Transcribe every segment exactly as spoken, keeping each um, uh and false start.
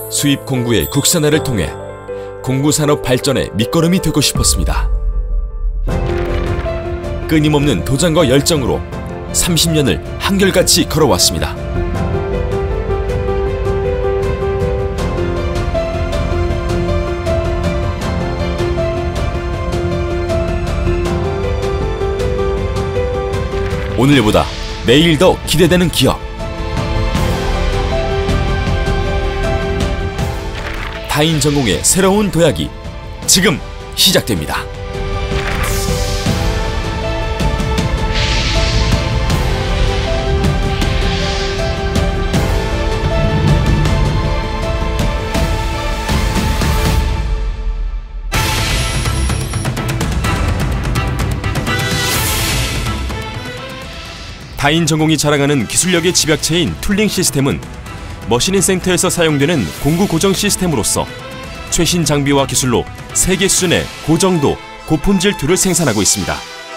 수입 공구의 국산화를 통해 공구 산업 발전의 밑거름이 되고 싶었습니다. 끊임없는 도전과 열정으로 삼십 년을 한결같이 걸어왔습니다. 오늘보다 내일 더 기대되는 기업. 다인전공의 새로운 도약이 지금 시작됩니다. 다인전공이 자랑하는 기술력의 집약체인 툴링 시스템은 머신인 센터에서 사용되는 공구 고정 시스템으로서 최신 장비와 기술로 세계 수준의 고정도, 고품질 툴을 생산하고 있습니다.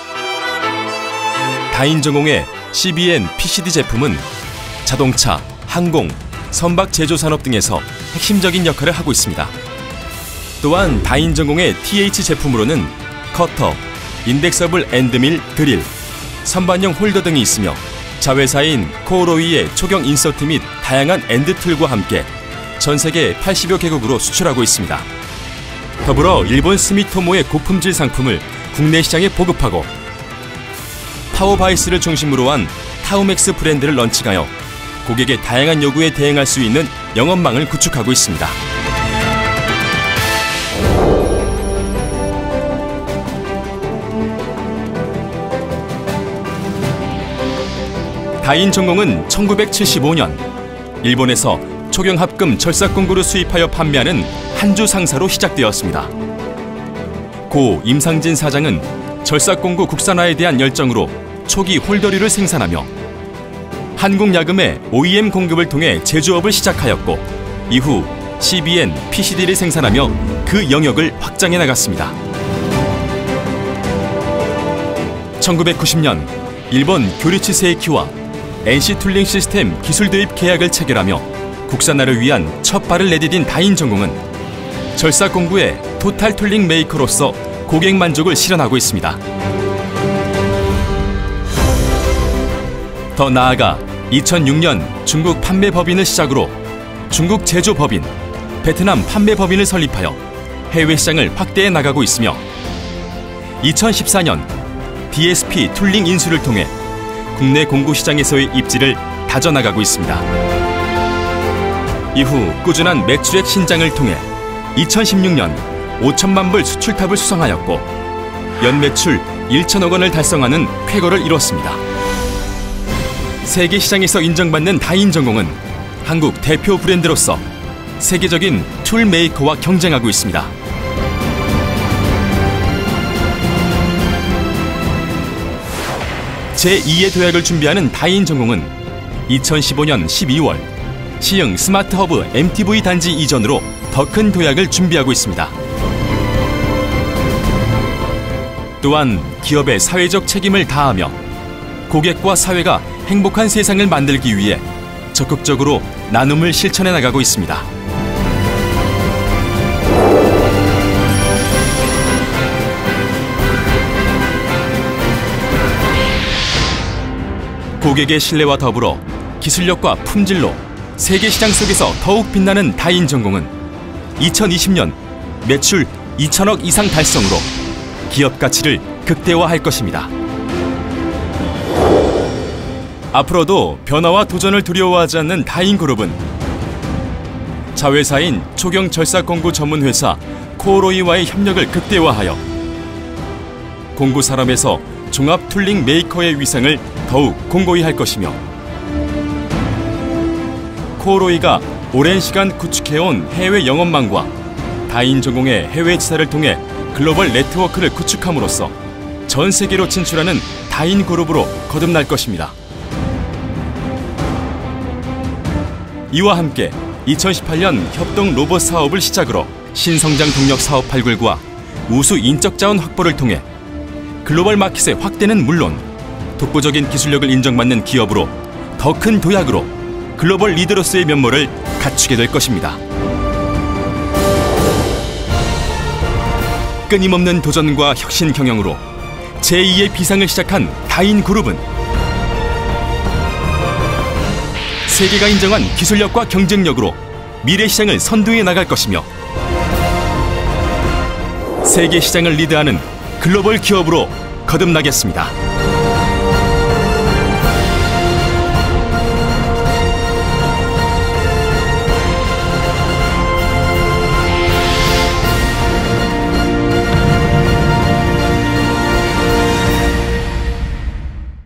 다인전공의 씨비엔 피씨디 제품은 자동차, 항공, 선박 제조 산업 등에서 핵심적인 역할을 하고 있습니다. 또한 다인전공의 티에이치 제품으로는 커터, 인덱서블 엔드밀 드릴, 선반형 홀더 등이 있으며 자회사인 코오로이의 초경 인서트 및 다양한 엔드 툴과 함께 전 세계 팔십여 개국으로 수출하고 있습니다. 더불어 일본 스미토모의 고품질 상품을 국내 시장에 보급하고 파워바이스를 중심으로 한 타우맥스 브랜드를 런칭하여 고객의 다양한 요구에 대응할 수 있는 영업망을 구축하고 있습니다. 다인전공은 천구백칠십오 년 일본에서 초경합금 절삭공구를 수입하여 판매하는 한주 상사로 시작되었습니다. 고 임상진 사장은 절삭공구 국산화에 대한 열정으로 초기 홀더류를 생산하며 한국야금의 오이엠 공급을 통해 제조업을 시작하였고 이후 씨비엔, 피씨디를 생산하며 그 영역을 확장해 나갔습니다. 천구백구십 년 일본 교리치 세이키와 엔씨 툴링 시스템 기술 도입 계약을 체결하며 국산화를 위한 첫 발을 내디딘 다인전공은 절삭공구의 토탈 툴링 메이커로서 고객 만족을 실현하고 있습니다. 더 나아가 이천육 년 중국 판매 법인을 시작으로 중국 제조 법인, 베트남 판매 법인을 설립하여 해외 시장을 확대해 나가고 있으며 이천십사 년 디에스피 툴링 인수를 통해 국내 공구 시장에서의 입지를 다져나가고 있습니다. 이후 꾸준한 매출액 신장을 통해 이천십육 년 오천만 불 수출탑을 수성하였고 연매출 천억 원을 달성하는 쾌거를 이뤘습니다. 세계 시장에서 인정받는 다인전공은 한국 대표 브랜드로서 세계적인 툴 메이커와 경쟁하고 있습니다. 제이의 도약을 준비하는 다인전공은 이천십오 년 십이월 시흥 스마트허브 엠티브이 단지 이전으로 더 큰 도약을 준비하고 있습니다. 또한 기업의 사회적 책임을 다하며 고객과 사회가 행복한 세상을 만들기 위해 적극적으로 나눔을 실천해 나가고 있습니다. 고객의 신뢰와 더불어 기술력과 품질로 세계 시장 속에서 더욱 빛나는 다인전공은 이천이십 년 매출 이천억 이상 달성으로 기업 가치를 극대화할 것입니다. 앞으로도 변화와 도전을 두려워하지 않는 다인그룹은 자회사인 초경 절삭공구 전문회사 코오로이와의 협력을 극대화하여 공구 산업에서 종합 툴링 메이커의 위상을 더욱 공고히 할 것이며 코오로이가 오랜 시간 구축해온 해외 영업망과 다인전공의 해외 지사를 통해 글로벌 네트워크를 구축함으로써 전 세계로 진출하는 다인그룹으로 거듭날 것입니다. 이와 함께 이천십팔 년 협동 로봇 사업을 시작으로 신성장 동력 사업 발굴과 우수 인적 자원 확보를 통해 글로벌 마켓의 확대는 물론 독보적인 기술력을 인정받는 기업으로 더 큰 도약으로 글로벌 리더로서의 면모를 갖추게 될 것입니다. 끊임없는 도전과 혁신 경영으로 제이의 비상을 시작한 다인그룹은 세계가 인정한 기술력과 경쟁력으로 미래 시장을 선도해 나갈 것이며 세계 시장을 리드하는 글로벌 기업으로 거듭나겠습니다.